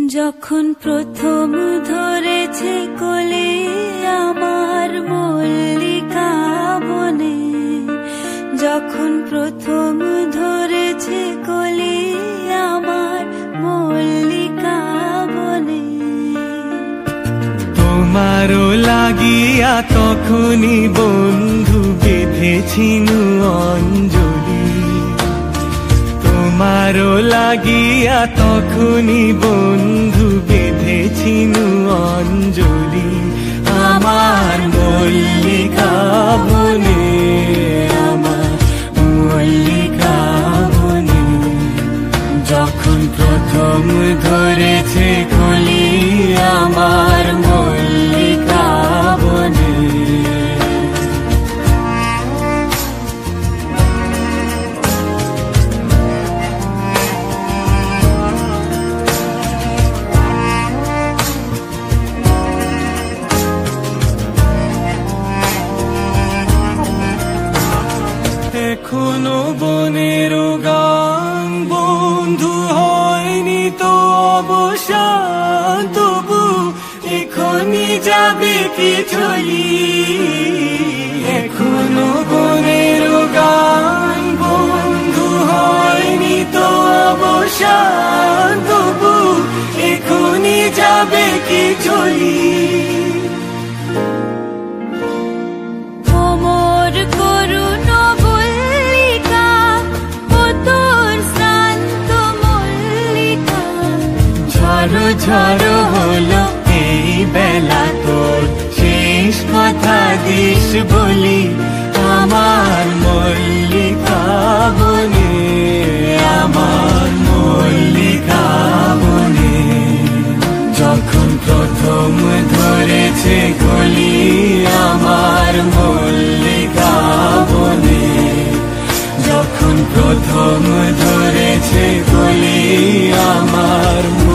যখন প্রথম ধরেছে কোলে আমার মল্লিকা বনে, যখন প্রথম ধরেছে কোলে আমার মল্লিকা বনে। তোমারও লাগিয়া তখনই বন্ধু বেঁধেছিনু অঞ্জলি, তোমারও লাগিয়া তখনই বন্ধু বেঁধেছিনু অঞ্জলি। আমার মল্লিকা বনে, আমার মল্লিকা বনে, যখন প্রথম ধরেছে কলি আমার মল্লিকা বনে। এখনো বনের গান বন্ধু হয়নি তো অবসান, তবু এখনই যাবে কি চলি। এখনো বনের গান বন্ধু হয়নি তো অবসান, তবু এখনই যাবে কি চলি। ঝড়ো ঝড়ো হলো এই বেলা, তোর শেষ কথা দিস বলি আমার মল্লিকা বনে, আমার মল্লিকা বনে, যখন প্রথম ধরেছে কলি আমার মল্লিকা বনে, যখন প্রথম ধরেছে কলি আমার